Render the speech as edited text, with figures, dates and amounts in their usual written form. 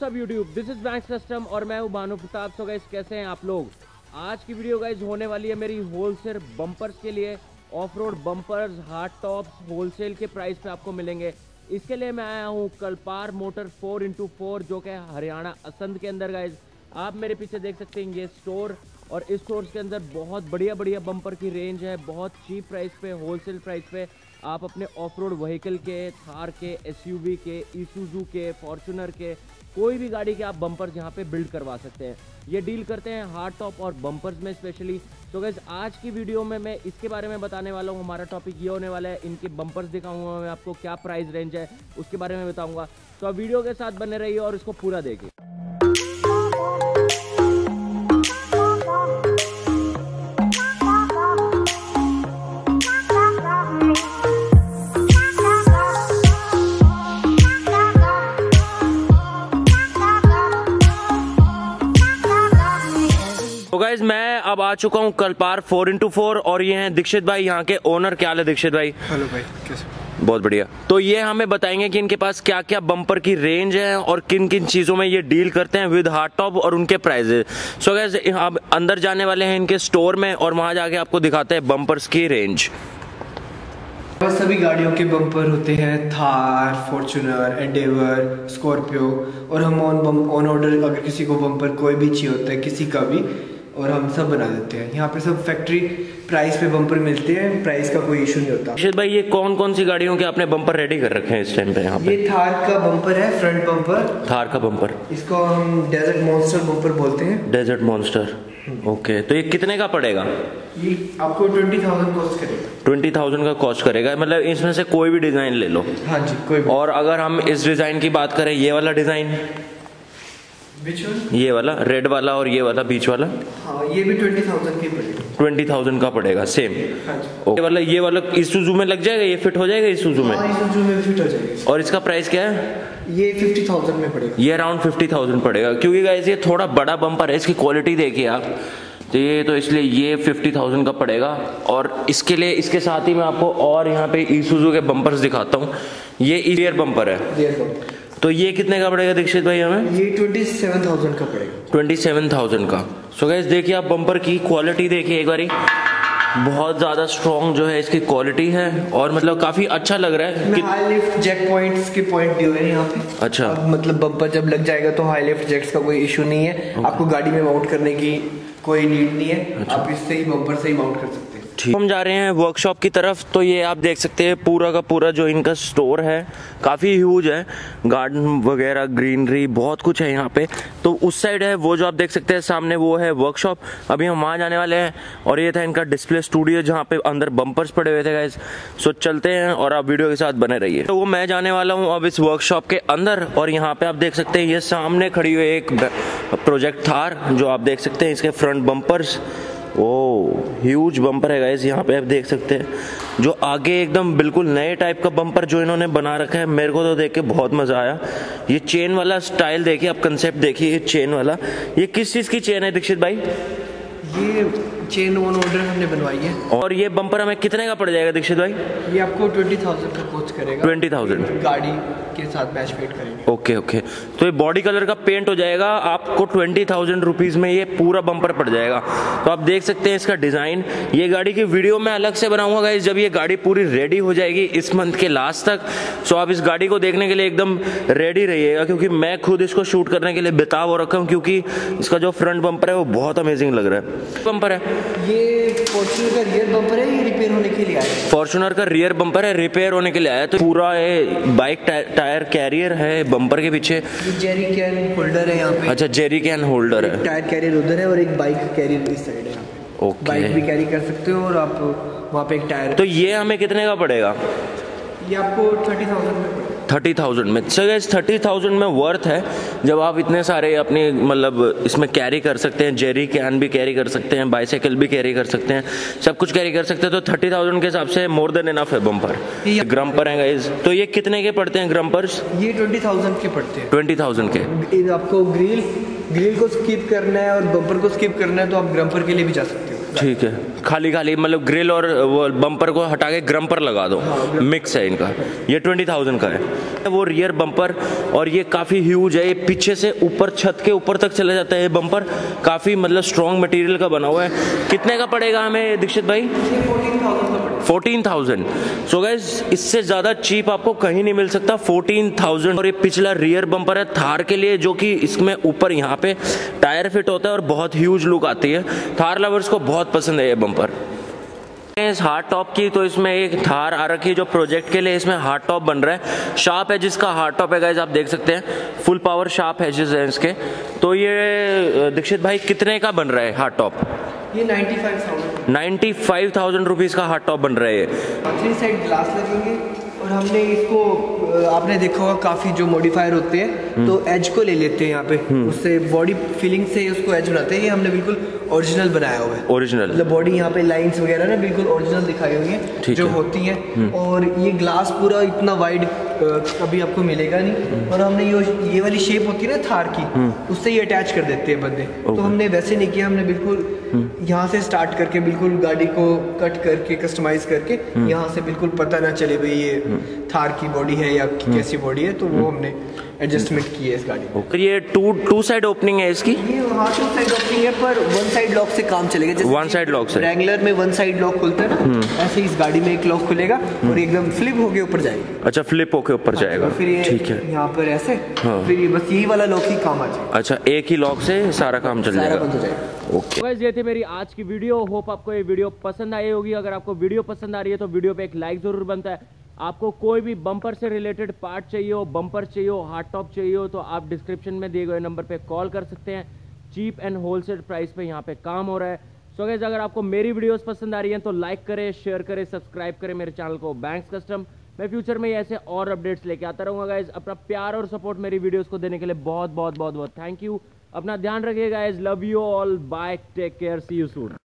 WhatsApp YouTube, this is banks custom और मैं हूं भानु प्रताप। सो गाइस कैसे हैं आप लोग। आज की वीडियो गाइस होने वाली है मेरी होलसेल बम्पर्स के लिए। Off road bumpers hard tops wholesale के प्राइस पे आपको मिलेंगे। इसके लिए मैं आया हूं कलपार मोटर 4x4 जो कि हरियाणा असंध के अंदर गाइस। आप मेरे पीछे देख सकते हैं ये स्टोर, और इस स्टोर के अंदर बहुत बढ़िया बम्पर की रेंज है। बहुत चीप प्राइस पे, होलसेल प्राइस पे आप अपने ऑफ रोड व्हीकल के, थार के, एसयूवी के, ईसुजू के, फॉर्च्यूनर के, कोई भी गाड़ी के आप बम्पर्स यहाँ पे बिल्ड करवा सकते हैं। ये डील करते हैं हार्ड टॉप और बम्पर्स में स्पेशली। तो गाइस आज की वीडियो में मैं इसके बारे में बताने वाला हूँ। हमारा टॉपिक ये होने वाला है, इनके बम्पर्स दिखाऊंगा मैं आपको, क्या प्राइस रेंज है उसके बारे में बताऊँगा। तो आप वीडियो के साथ बने रहिए और इसको पूरा देखिए। तो गाइज मैं अब आ चुका हूँ कलपार 4x4 और ये हैं दीक्षित भाई, यहाँ के ओनर। क्या हाल है दीक्षित भाई? हेलो भाई, कैसे? बहुत बढ़िया। तो ये हमें बताएंगे कि इनके पास क्या क्या बम्पर की रेंज है और किन किन चीजों में ये डील करते हैं विद हार्ड टॉप और उनके प्राइजेस। सो गाइज अब अंदर जाने वाले हैं इनके स्टोर में और वहां जाके आपको दिखाते हैं बम्पर्स की रेंज। सभी गाड़ियों के बम्पर होते हैं, थार, फॉर्च्यूनर, एंडेवर, स्कॉर्पियो, और हम ऑन ऑर्डर अगर किसी को बम्पर कोई भी चाहिए होता है किसी का भी, और हम सब बना देते हैं। यहाँ पे सब फैक्ट्री प्राइस पे बम्पर मिलते हैं, प्राइस का कोई इशू नहीं होता। दीक्षित भाई ये कौन कौन सी गाड़ियों के आपने बम्पर रेडी कर रखे हैं इस टाइम पे यहाँ पे? ये थार का बम्पर है, फ्रंट बम्पर। थार का बम्पर, इसको हम डेजर्ट मॉन्स्टर बम्पर बोलते हैं। Desert monster, okay. तो ये कितने का पड़ेगा? ये आपको 20,000 कॉस्ट करेगा। 20,000 का कॉस्ट करेगा, मतलब इसमें से कोई भी डिजाइन ले लो। हाँ जी, कोई भी। और अगर हम इस डिजाइन की बात करें, ये वाला डिजाइन, ये वाला रेड वाला और ये वाला बीच वाला, हाँ, ये भी 20,000 की पड़ेगा। 20,000 का पड़ेगा सेम। हाँ जी। ये वाला ईसुजू में लग जाएगा, ये फिट हो जाएगा ईसुजू में? हाँ, ईसुजू में फिट हो जाएगा। और इसका प्राइस क्या है? ये 50,000 में पड़ेगा। ये अराउंड 50,000 पड़ेगा, क्योंकि गाइस ये थोड़ा बड़ा बम्पर है, इसकी क्वालिटी देखिए आप। तो इसलिए ये 50,000 का पड़ेगा। और इसके लिए इसके साथ ही मैं आपको और यहाँ पे ईसुजू के बम्पर्स दिखाता हूँ। ये रियर बम्पर है, तो ये कितने का पड़ेगा दीक्षित भाई हमें? ये 27,000 का पड़ेगा। 27,000 का। सो गाइस देखिए आप बम्पर की क्वालिटी देखिए एक बारी, बहुत ज्यादा स्ट्रॉन्ग जो है इसकी क्वालिटी है और मतलब काफी अच्छा लग रहा है। हाई लिफ्ट जैक पॉइंट्स के पॉइंट दिए हुए हैं यहाँ पे। अच्छा, मतलब बम्पर जब लग जाएगा तो हाई लिफ्ट जैक्स का कोई इशू नहीं है। आपको गाड़ी में माउंट करने की कोई नीड नहीं है। अच्छा। आप इससे ही बम्पर से ही माउंट कर सकते हैं। हम जा रहे हैं वर्कशॉप की तरफ। तो ये आप देख सकते हैं पूरा का पूरा जो इनका स्टोर है काफ़ी ह्यूज है, गार्डन वगैरह, ग्रीनरी, बहुत कुछ है यहाँ पे। तो उस साइड है वो जो आप देख सकते हैं सामने, वो है वर्कशॉप। अभी हम वहाँ जाने वाले हैं। और ये था इनका डिस्प्ले स्टूडियो जहाँ पे अंदर बम्पर्स पड़े हुए थे गाइस। सो चलते हैं और आप वीडियो के साथ बने रहिए। तो वो मैं जाने वाला हूँ अब इस वर्कशॉप के अंदर। और यहाँ पे आप देख सकते हैं ये सामने खड़ी हुई एक प्रोजेक्ट थार जो आप देख सकते हैं, इसके front bumpers, oh huge bumper है गाइस। यहाँ पे आप देख सकते हैं जो आगे एकदम बिल्कुल नए टाइप का बम्पर जो इन्होंने बना रखा है। मेरे को तो देख के बहुत मजा आया। ये चेन वाला स्टाइल देखिए आप, कंसेप्ट देखिए। ये चेन वाला, ये किस चीज की चेन है दीक्षित भाई? ये चेन ऑन ऑर्डर हमने बनवाई है। और ये बम्पर हमें कितने का पड़ जाएगा दीक्षित भाई? ये आपको 20,000 का कॉस्ट करेगा। 20,000 गाड़ी के साथ मैच पेंट करेंगे। ओके। तो ये बॉडी कलर का पेंट हो जाएगा आपको 20,000 रुपीज में ये पूरा बम्पर पड़ जाएगा। तो आप देख सकते हैं इसका डिजाइन। ये गाड़ी की वीडियो मैं अलग से बनाऊंगा गाइस जब ये गाड़ी पूरी रेडी हो जाएगी इस मंथ के लास्ट तक। सो आप इस गाड़ी को देखने के लिए एकदम रेडी रहिएगा, क्योंकि मैं खुद इसको शूट करने के लिए बेताब हो रखा हूँ, क्योंकि इसका जो फ्रंट बम्पर है वो बहुत अमेजिंग लग रहा है। बम्पर है ये फॉर्च्यूनर का रियर बम्पर है, ये रिपेयर होने के लिए आया है। फॉर्च्यूनर का रियर बम्पर है, रिपेयर होने के लिए आया है। तो पूरा ये बाइक टायर कैरियर है बम्पर के पीछे। ये जेरी कैन होल्डर है यहाँ पे। अच्छा, जेरी कैन होल्डर है। टायर कैरियर उधर है और एक बाइक कैरियर इस साइड है। ओके, बाइक भी कैरी कर सकते हो और आप वहाँ पे एक टायर। तो ये हमें कितने का पड़ेगा? ये आपको 30,000 में पड़ेगा। 30,000 में। सो गाइस 30,000 में वर्थ है जब आप इतने सारे अपने मतलब इसमें कैरी कर सकते हैं। जेरी कैन भी कैरी कर सकते हैं, बाइसाइकिल भी कैरी कर सकते हैं, सब कुछ कैरी कर सकते हैं। तो 30,000 के हिसाब से मोर देन इनफ है बम्पर। ग्रम्पर है गाइस। तो ये कितने के पड़ते हैं ग्रम्पर्स? ये 20,000 के पड़ते हैं। 20,000 के। आपको ग्रिल को स्किप करना है और बम्पर को स्किप करना है तो आप ग्रम्पर के लिए भी जा सकते हो। ठीक है, खाली खाली मतलब ग्रिल और वो बम्पर को हटा के ग्रम्पर लगा दो, मिक्स है इनका। ये 20,000 का है वो रियर बम्पर, और ये काफ़ी ह्यूज है। ये पीछे से ऊपर छत के ऊपर तक चला जाता है ये बम्पर, काफ़ी मतलब स्ट्रॉन्ग मटेरियल का बना हुआ है। कितने का पड़ेगा हमें दीक्षित भाई? 14,000। सो गाइस इससे ज़्यादा चीप आपको कहीं नहीं मिल सकता, 14,000। और ये पिछला रियर बम्पर है थार के लिए, जो कि इसमें ऊपर यहाँ पे टायर फिट होता है और बहुत ह्यूज लुक आती है। थार लवर्स को बहुत पसंद है ये बम्पर। इस हार्ड टॉप की तो इसमें एक थार आ रखी है जो प्रोजेक्ट के लिए इसमें हार्ड टॉप बन रहा है। शार्प एजेस का हार्ड टॉप है गाइस, आप देख सकते हैं फुल पावर शार्प एजेस हैं इसके। तो ये दीक्षित भाई कितने का बन रहा है हार्ड टॉप? ये 95,000 रुपीज़ का हार्ड टॉप बन रहा है। 3 साइड ग्लास लगेंगे, और हमने इसको आपने देखा होगा काफ़ी जो मॉडिफायर होते हैं तो एज को ले लेते हैं यहाँ पे, उससे बॉडी फीलिंग से उसको एज बनाते हैं। ये हमने बिल्कुल ओरिजिनल बनाया हुआ है, ओरिजिनल मतलब बॉडी यहाँ पे लाइंस वगैरह ना बिल्कुल ओरिजिनल दिखाई हुई है जो होती हैं। और ये ग्लास पूरा इतना वाइड कभी आपको मिलेगा नहीं। और हमने ये वाली शेप होती है ना थार की, उससे ये अटैच कर देते हैं बंदे। तो हमने वैसे नहीं किया, हमने बिल्कुल यहाँ से स्टार्ट करके बिल्कुल गाड़ी को कट करके कस्टमाइज करके यहाँ से बिल्कुल पता ना चले भाई ये थार की बॉडी है या कैसी बॉडी है, तो वो हमने एडजस्टमेंट की है इस गाड़ी को। ये टू साइड ओपनिंग है इसकी? ये हाँ 2 साइड ओपनिंग है, पर 1 साइड लॉक से काम चलेगा। जैसे 1 साइड लॉक से रेगुलर में 1 साइड लॉक खुलता है ना, ऐसे इस गाड़ी में एक लॉक खुलेगा और एकदम फ्लिप होके ऊपर जाएगा। अच्छा, फ्लिप होके ऊपर जाएगा, फिर ये ठीक है यहाँ पर ऐसे, फिर ये बस यही वाला लॉक ही काम आ जाएगा। अच्छा, एक ही लॉक से सारा काम चल जाएगा, बंद हो जाएगा। ओके गाइस, ये थी मेरी आज की वीडियो। होप आपको ये वीडियो पसंद आई होगी। अगर आपको वीडियो पसंद आ रही है तो वीडियो पे एक लाइक जरूर बनता है। आपको कोई भी बम्पर से रिलेटेड पार्ट चाहिए हो, बम्पर चाहिए हो, हार्ड टॉप चाहिए हो, तो आप डिस्क्रिप्शन में दिए गए नंबर पे कॉल कर सकते हैं। चीप एंड होलसेल प्राइस पे यहाँ पे काम हो रहा है। सो गाइस, अगर आपको मेरी वीडियोस पसंद आ रही हैं तो लाइक करें, शेयर करें, सब्सक्राइब करें मेरे चैनल को बैंक्स कस्टम। मैं फ्यूचर में ऐसे और अपडेट्स लेके आता रहूँगा गाइज। अपना प्यार और सपोर्ट मेरी वीडियोस को देने के लिए बहुत बहुत बहुत बहुत थैंक यू। अपना ध्यान रखिएगा guys, love you all, bye, take care, see you soon.